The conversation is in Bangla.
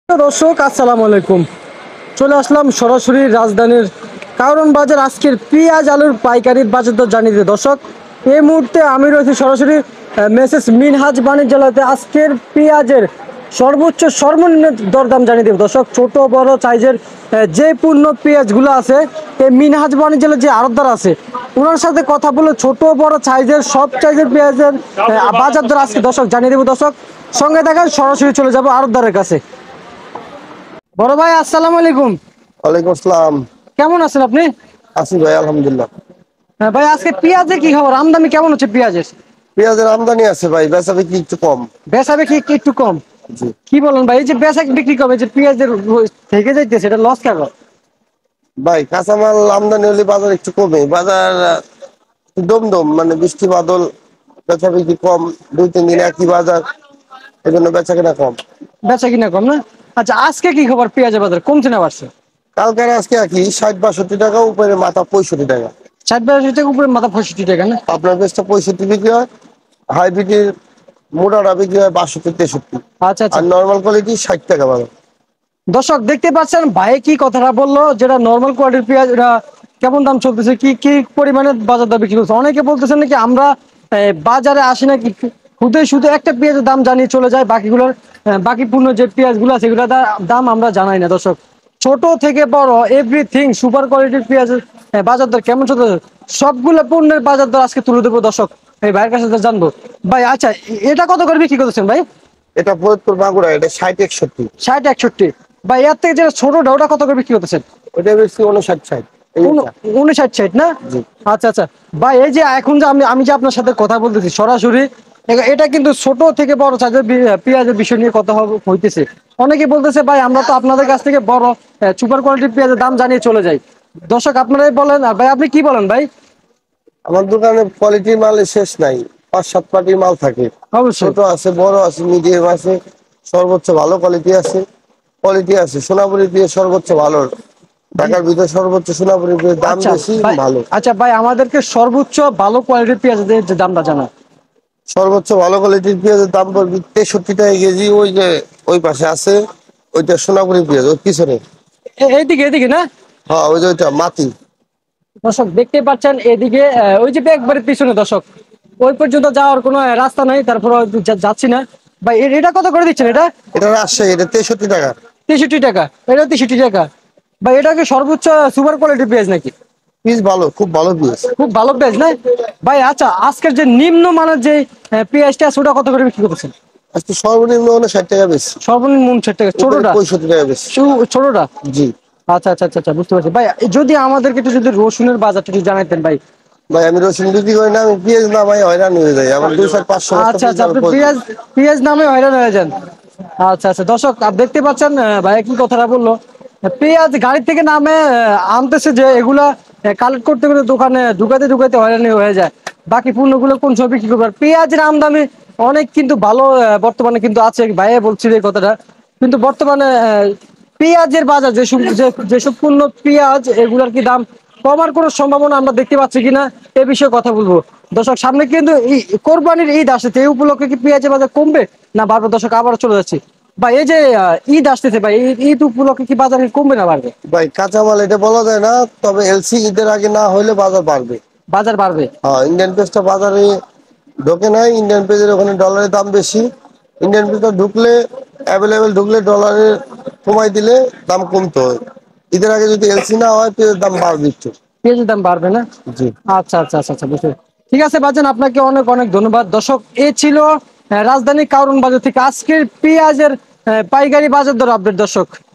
দর্শক আসসালামু আলাইকুম। চলে আসলাম সরাসরি রাজধানীর কারণ বাজার। আজকের পেঁয়াজ আলুর পাইকারি বাজার দর জানিয়ে দিই দর্শক। এই মুহূর্তে আমি রয়েছি সরাসরি মেসেস মিনহাজ বাণিজ্যালয়তে। আজকের পেঁয়াজের সর্বোচ্চ সর্বনিম্ন দরদাম জানিয়ে দেব দর্শক। ছোট বড় সাইজের যে পূর্ণ পেঁয়াজগুলো আছে, এই মিনহাজ বাণিজ্যালয়ের যে আড়তদার আছে ওনার সাথে কথা বলে ছোট বড় সাইজের সব সাইজের পেঁয়াজের বাজার দর আজকে দর্শক জানিয়ে দেবো দর্শক। সঙ্গে থাকেন, সরাসরি চলে যাবো আড়তদারের কাছে। বড় ভাই আসসালামু আলাইকুম। ওয়ালাইকুম আসসালাম। কেমন আছেন আপনি? আছি ভাই, আলহামদুলিল্লাহ। হ্যাঁ ভাই, আজকে পেঁয়াজের কি খবর? আমদানি কেমন হচ্ছে পেঁয়াজের? পেঁয়াজের আমদানি আছে ভাই, বেচা বিক্রি একটু কম। বেচা বিক্রি একটু কম? জি কি বলেন ভাই, এই যে বেচা বিক্রি কমে, যে পেঁয়াজের থেকে যাইতেছে, এটা লস কেন? ভাই, কাঁচামাল আমদানি হলে বাজার একটু কমে। বাজার একটু দমদম, মানে বৃষ্টি বাদল, বেচা বিক্রি কম। 2-3 দিন একই বাজার, এই জন্য বেচা কিনা কম। বেচা কিনা কম না? আচ্ছা, আজকে কি খবর পেঁয়াজের বাজার, কমছে না বাড়ছে? কালকে আর আজকে একই, 60-62 টাকা, উপরে মাথা 65 টাকা। 60-62 টাকা উপরে, মাথা 65 টাকা না? আপনার বেচটা 65 বিক্রি হয়, হাইব্রিডের মোটাটা বিক্রি হয় 62-63। আচ্ছা আচ্ছা আর নর্মাল কোয়ালিটি 60 টাকা বাজার। দর্শক দেখতে পাচ্ছেন ভাই কি কথাটা বললো, যেটা নর্মাল কোয়ালিটির পেঁয়াজ এটা কেমন দাম চলতেছে, কি কি পরিমাণে বাজার দর বিক্রি করছে। অনেকে বলতেছেন নাকি আমরা বাজারে আসি নাকি শুধু শুধু একটা পেঁয়াজের দাম জানিয়ে চলে যায়, বাকিগুলোর বাকি পূর্ণ যে পেঁয়াজগুলো আছে সেগুলোর দাম আমরা জানাই না দর্শক। ছোট থেকে বড় এভরিথিং সুপার কোয়ালিটির পেঁয়াজের বাজার দর কেমন চলতেছে সবগুলো পণ্যের বাজার দর আজকে তুলে দেবো দর্শক। এই ভাইয়ের কাছে জানবো। ভাই আচ্ছা, এটা কত করে বিক্রি করতেছেন ভাই? এটা ফরিদপুর মাগুরা, এটা 60-61। 60-61? ভাই এর থেকে যেটা ছোটটা ওটা কত করে বিক্রি করতেছেন? ওটা বেশি 59-60। 59-60 না? জি। আচ্ছা আচ্ছা ভাই, এই যে এখন যে আমি আমি যে আপনার সাথে কথা বলতেছি সরাসরি, এটা কিন্তু ছোট থেকে বড় সাইজের পেঁয়াজের বিষয় নিয়ে কথা হইতেছে। অনেকে বলতেছে ভাই আমরা তো আপনাদের কাছ থেকে বড় সুপার কোয়ালিটির পেঁয়াজের দাম জানিয়ে চলে যাই। দর্শক আপনারাই বলেন, আর ভাই আপনি কি বলেন ভাই? আমার দোকানে কোয়ালিটির মালের শেষ নাই, 5-7 পার্টির মাল থাকে। অবশ্যই। ছোট আছে, বড় আছে, মিডিয়াম আছে, সর্বোচ্চ ভালো কোয়ালিটি আছে। কোয়ালিটি আছে সোনাপুরি দিয়ে সর্বোচ্চ ভালো, ঢাকার ভিতরে সর্বোচ্চ সোনাপুরি দিয়ে দাম আচ্ছা বেশি ভাই, ভালো। আচ্ছা ভাই আমাদেরকে সর্বোচ্চ ভালো কোয়ালিটির পেঁয়াজের যে দামটা জানা। সর্বোচ্চ ভালো কোয়ালিটির পেঁয়াজের দাম পড়বে 63 টাকা কেজি। ওই যে ওই পাশে আছে, ওইটা সোনাপুরি পেঁয়াজ, ওই পিছনে। এইদিকে এইদিকে না? হ্যাঁ, ওই যে ওইটা মাটি। দর্শক দেখতে পাচ্ছেন এদিকে ওই যে একবারে পিছনে দর্শক, ওই পর্যন্ত যাওয়ার কোনো রাস্তা নাই, তারপর যাচ্ছি না ভাই। এটা কত করে দিচ্ছেন এটা? এটা রাজশাহী, এটা 63 টাকা। 63 টাকা? এটা 63 টাকা ভাই? এটা কি সর্বোচ্চ সুপার কোয়ালিটির পেঁয়াজ নাকি? পিস ভালো, খুব ভালো পিস। খুব ভালো পেঁয়াজ না ভাই? আচ্ছা, আজকের যে নিম্ন মানের যে পেঁয়াজটা আছে ওটা কত করে বিক্রি করতেছেন? আজকে সর্বনিম্ন 59 টাকা বেশি। সর্বনিম্ন 59 টাকা? উপরে ছোটটা? 65 টাকা বেশি। ছোটটা? জি আচ্ছা আচ্ছা আচ্ছা আচ্ছা, বুঝতে পারছি ভাই। যদি আমাদেরকে একটু যদি রসুনের বাজারটা একটু জানাইতেন ভাই। ভাই, আমি রসুন বিক্রি করি না, আমি পেঁয়াজ না ভাই, হয়রান হয়ে যায় আমার। 200-500 বস্তা আচ্ছা আচ্ছা, পেঁয়াজ আপনি আমার প্রয়োজন। পেঁয়াজ পেঁয়াজ নামে হয়রান হয়ে যান। আচ্ছা আচ্ছা দর্শক দেখতে পাচ্ছেন ভাই কি কথাটা বললো। পেঁয়াজ গাড়ি থেকে নামে আনতেছে, যে এগুলা কালেক্ট করতে করতে দোকানে ঢুকাতে ঢুকাতে হয়রানি হয়ে যায়। বাকি পণ্যগুলো কোন সময় বিক্রি করবে? পেঁয়াজের আমদানি অনেক কিন্তু ভালো বর্তমানে কিন্তু আছে, ভাইয়া বলছিল এই কথাটা। কিন্তু বর্তমানে পেঁয়াজের বাজার যেসব পণ্য পেঁয়াজ এগুলার কি দাম কমার কোনো সম্ভাবনা আমরা দেখতে পাচ্ছি কিনা এ বিষয়ে কথা বলবো দর্শক। সামনে কিন্তু কোরবানির ঈদ আসছে, এই উপলক্ষে কি পেঁয়াজের বাজার কমবে না বাড়বে দর্শক? আবারও চলে যাচ্ছি ভাই, এই যে ঈদ আসতেছে ভাই, ঈদ উপলক্ষে কি বাজার কমবে না বাড়বে? ভাই, কাঁচামাল এটা বলা যায় না, তবে এলসি ঈদের আগে না হলে বাজার বাড়বে। বাজার বাড়বে? হ্যাঁ, ইন্ডিয়ান পেজটা বাজারে ঢোকে নাই। ইন্ডিয়ান পেজের ওখানে ডলারের দাম বেশি। ইন্ডিয়ান পেজটা ঢুকলে, অ্যাভেলেবেল ঢুকলে, ডলারে কমাই দিলে দাম কমতে হয়। ঈদের আগে যদি এলসি না হয়, পেঁয়াজের দাম বাড়বে একটু। পেঁয়াজের দাম বাড়বে না? জি। আচ্ছা আচ্ছা আচ্ছা আচ্ছা, বুঝতে ঠিক আছে বাজান, আপনাকে অনেক অনেক ধন্যবাদ দর্শক। এ ছিল রাজধানী কারণ বাজার থেকে আজকের পেঁয়াজের পাইকারি বাজার দর আপডেট দর্শক।